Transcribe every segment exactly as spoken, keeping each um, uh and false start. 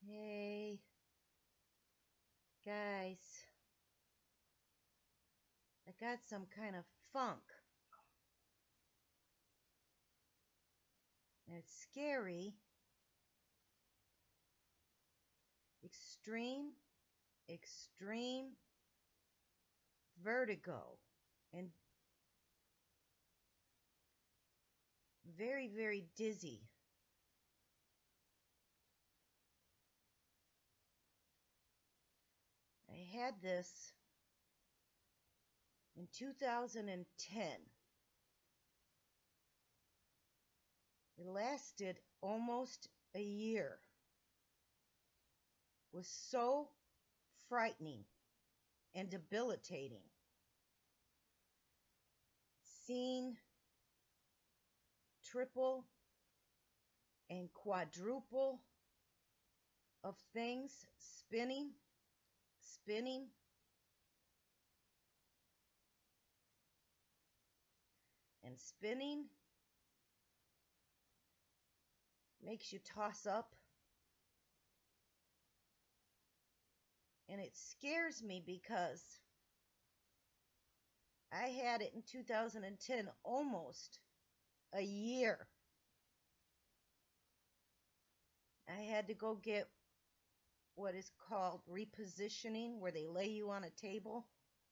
Hey, guys, I got some kind of funk. And it's scary. Extreme, extreme vertigo. And very, very dizzy. I had this in two thousand ten. It lasted almost a year. It was so frightening and debilitating. Seeing triple and quadruple of things spinning, spinning, and spinning makes you toss up. And it scares me because I had it in two thousand ten, almost a year. I had to go get what is called repositioning, where they lay you on a table.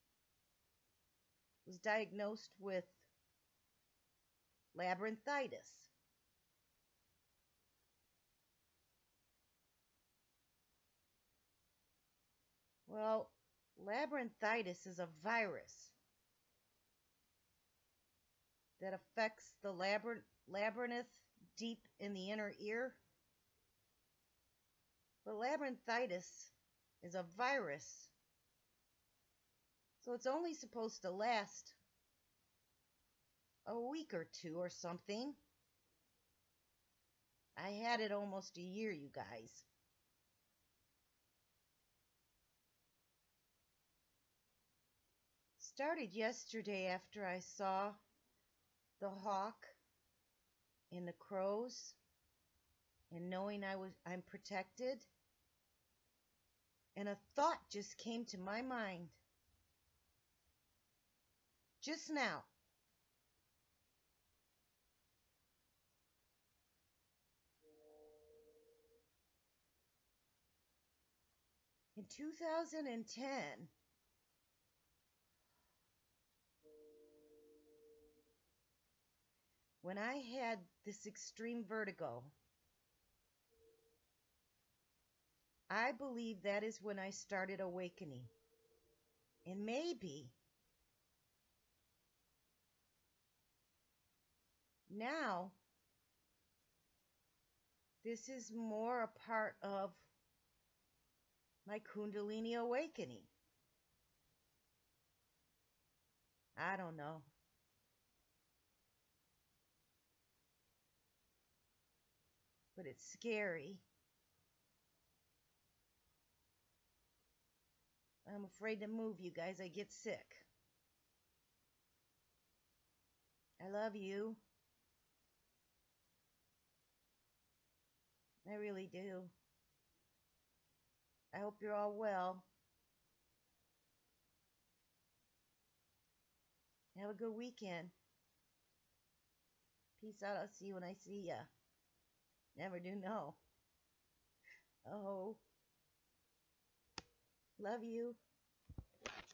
Was diagnosed with labyrinthitis. Well, labyrinthitis is a virus that affects the labyrinth, labyrinth deep in the inner ear. But labyrinthitis is a virus, so it's only supposed to last a week or two or something. I had it almost a year, you guys. Started yesterday after I saw the hawk and the crows, and knowing I was I'm protected, and a thought just came to my mind just now. In two thousand ten, when I had this extreme vertigo, I believe that is when I started awakening. And maybe now this is more a part of my Kundalini awakening. I don't know. But it's scary. I'm afraid to move, you guys. I get sick. I love you. I really do. I hope you're all well. Have a good weekend. Peace out. I'll see you when I see ya. Never do know. Oh. Love you.